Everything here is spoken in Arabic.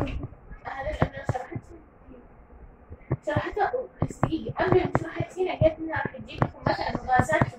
هذا الأمر شرحته بس دقيقة قبل ما شرحت هنا قالت إنها راح تجيب لكم مثلا غازات